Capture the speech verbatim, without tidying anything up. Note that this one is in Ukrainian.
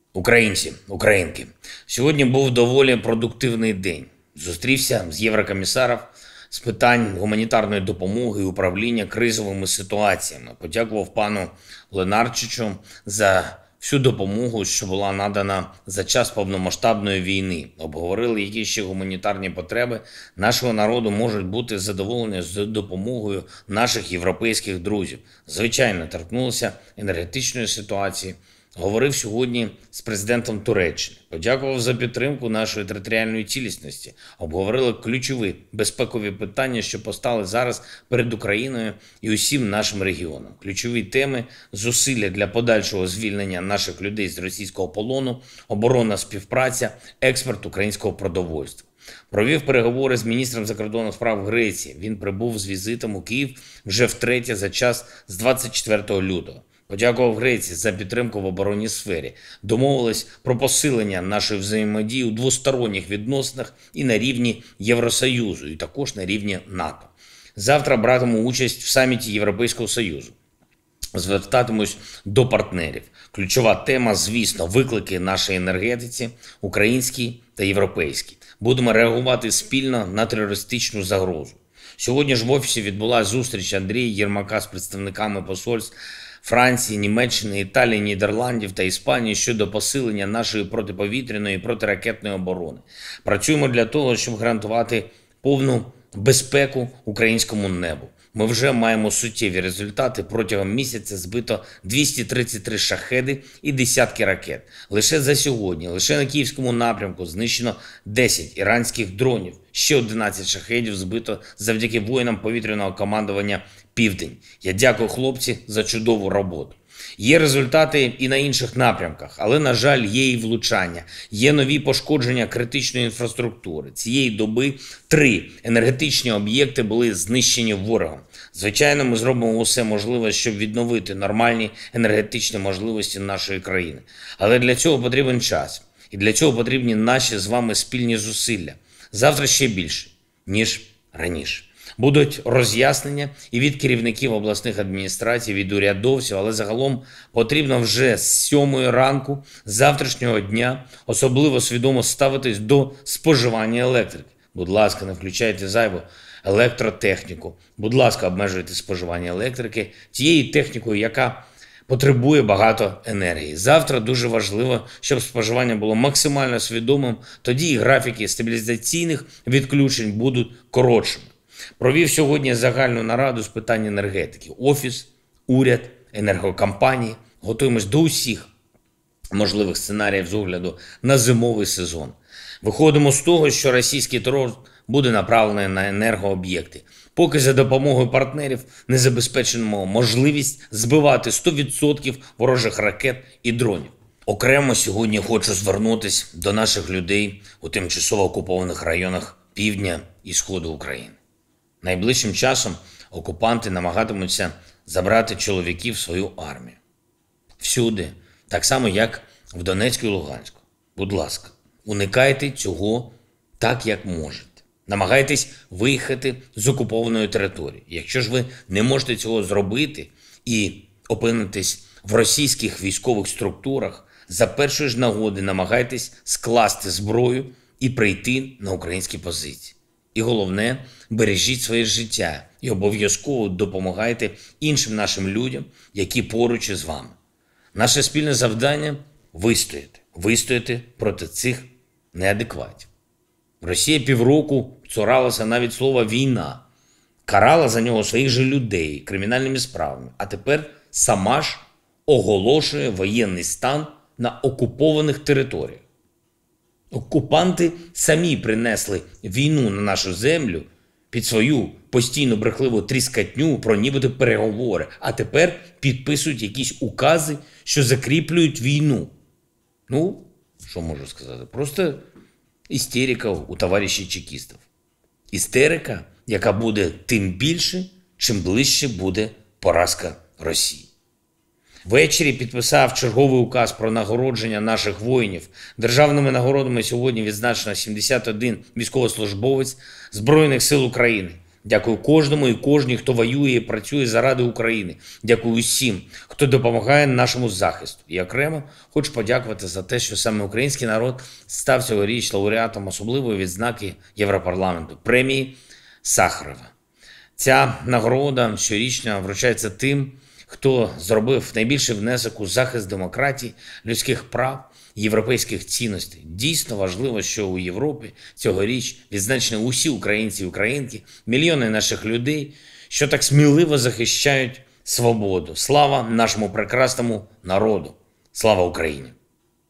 Українці, українки, сьогодні був доволі продуктивний день. Зустрівся з єврокомісаром з питань гуманітарної допомоги і управління кризовими ситуаціями. Подякував пану Ленарчичу за всю допомогу, що була надана за час повномасштабної війни. Обговорили, які ще гуманітарні потреби нашого народу можуть бути задоволені з допомогою наших європейських друзів. Звичайно, торкнулися енергетичної ситуації. Говорив сьогодні з президентом Туреччини. Подякував за підтримку нашої територіальної цілісності. Обговорили ключові безпекові питання, що постали зараз перед Україною і усім нашим регіоном. Ключові теми – зусилля для подальшого звільнення наших людей з російського полону, оборонна співпраця, експорт українського продовольства. Провів переговори з міністром закордонних справ Греції. Він прибув з візитом у Київ вже втретє за час з двадцять четвертого лютого. Подякував Греції за підтримку в оборонній сфері. Домовились про посилення нашої взаємодії у двосторонніх відносинах і на рівні Євросоюзу, і також на рівні НАТО. Завтра братиму участь в саміті Європейського Союзу. Звертатимусь до партнерів. Ключова тема, звісно, виклики нашій енергетиці, українській та європейській. Будемо реагувати спільно на терористичну загрозу. Сьогодні ж в Офісі відбулася зустріч Андрія Єрмака з представниками посольств Франції, Німеччини, Італії, Нідерландів та Іспанії щодо посилення нашої протиповітряної і протиракетної оборони. Працюємо для того, щоб гарантувати повну безпеку українському небу. Ми вже маємо суттєві результати. Протягом місяця збито двісті тридцять три шахеди і десятки ракет. Лише за сьогодні, лише на Київському напрямку знищено десять іранських дронів. Ще одинадцять шахедів збито завдяки воїнам повітряного командування «Південь». Я дякую, хлопці, за чудову роботу. Є результати і на інших напрямках, але, на жаль, є і влучання. Є нові пошкодження критичної інфраструктури. Цієї доби три енергетичні об'єкти були знищені ворогом. Звичайно, ми зробимо усе можливе, щоб відновити нормальні енергетичні можливості нашої країни. Але для цього потрібен час. І для цього потрібні наші з вами спільні зусилля. Завтра ще більше, ніж раніше. Будуть роз'яснення і від керівників обласних адміністрацій, від урядовців, але загалом потрібно вже з сьомої ранку завтрашнього дня особливо свідомо ставитись до споживання електрики. Будь ласка, не включайте зайву електротехніку. Будь ласка, обмежуйте споживання електрики тією технікою, яка потребує багато енергії. Завтра дуже важливо, щоб споживання було максимально свідомим, тоді і графіки стабілізаційних відключень будуть коротшими. Провів сьогодні загальну нараду з питань енергетики. Офіс, уряд, енергокомпанії. Готуємось до усіх можливих сценаріїв з огляду на зимовий сезон. Виходимо з того, що російський терор буде направлений на енергооб'єкти. Поки за допомогою партнерів не забезпечимо можливість збивати сто відсотків ворожих ракет і дронів. Окремо сьогодні хочу звернутися до наших людей у тимчасово окупованих районах півдня і сходу України. Найближчим часом окупанти намагатимуться забрати чоловіків в свою армію. Всюди, так само як в Донецьку і Луганську. Будь ласка, уникайте цього так, як можете. Намагайтесь виїхати з окупованої території. Якщо ж ви не можете цього зробити і опинитесь в російських військових структурах, за першої ж нагоди намагайтесь скласти зброю і прийти на українські позиції. І головне, бережіть своє життя і обов'язково допомагайте іншим нашим людям, які поруч із вами. Наше спільне завдання – вистояти. Вистояти проти цих неадекватів. Росія півроку цуралася навіть слова «війна», карала за нього своїх же людей кримінальними справами, а тепер сама ж оголошує воєнний стан на окупованих територіях. Окупанти самі принесли війну на нашу землю під свою постійну брехливу тріскатню про нібито переговори, а тепер підписують якісь укази, що закріплюють війну. Ну, що можу сказати? Просто істерика у товаришів чекістів. Істерика, яка буде тим більше, чим ближче буде поразка Росії. Ввечері підписав черговий указ про нагородження наших воїнів. Державними нагородами сьогодні відзначено сімдесят один військовослужбовець Збройних сил України. Дякую кожному і кожній, хто воює і працює заради України. Дякую усім, хто допомагає нашому захисту. І окремо хочу подякувати за те, що саме український народ став цьогоріч лауреатом особливої відзнаки Європарламенту – премії Сахарова. Ця нагорода щорічно вручається тим, хто зробив найбільший внесок у захист демократії, людських прав, європейських цінностей. Дійсно важливо, що у Європі цьогоріч відзначені усі українці і українки, мільйони наших людей, що так сміливо захищають свободу. Слава нашому прекрасному народу! Слава Україні!